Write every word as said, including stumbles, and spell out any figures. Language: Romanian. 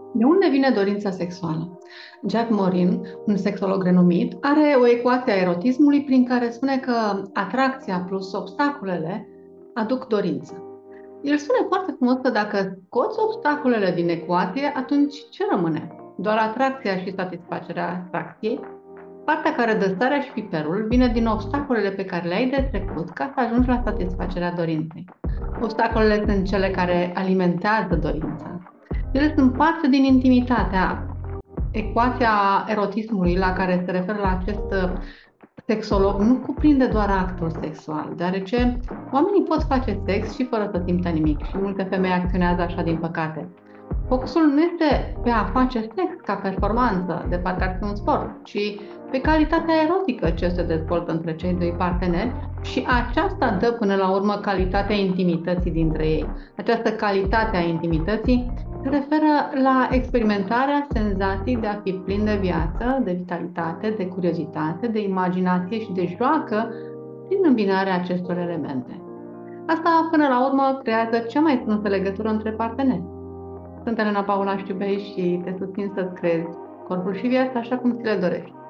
De unde vine dorința sexuală? Jack Morin, un sexolog renumit, are o ecuație a erotismului prin care spune că atracția plus obstacolele aduc dorință. El spune foarte frumos că dacă scoți obstacolele din ecuație, atunci ce rămâne? Doar atracția și satisfacerea atracției? Partea care dă starea și piperul vine din obstacolele pe care le-ai de trecut ca să ajungi la satisfacerea dorinței. Obstacolele sunt cele care alimentează dorința. Ele sunt parte din intimitatea. Ecuația erotismului la care se referă la acest uh, sexolog nu cuprinde doar actul sexual, deoarece oamenii pot face sex și fără să simtă nimic și multe femei acționează așa din păcate. Focusul nu este pe a face sex ca performanță, de parcă ar fi un sport, ci pe calitatea erotică ce se dezvoltă între cei doi parteneri și aceasta dă până la urmă calitatea intimității dintre ei. Această calitate a intimității se referă la experimentarea senzației de a fi plin de viață, de vitalitate, de curiozitate, de imaginație și de joacă prin îmbinarea acestor elemente. Asta, până la urmă, creează cea mai strânsă legătură între parteneri. Sunt Elena Paula Știubei și te susțin să-ți creezi corpul și viața așa cum ți le dorești.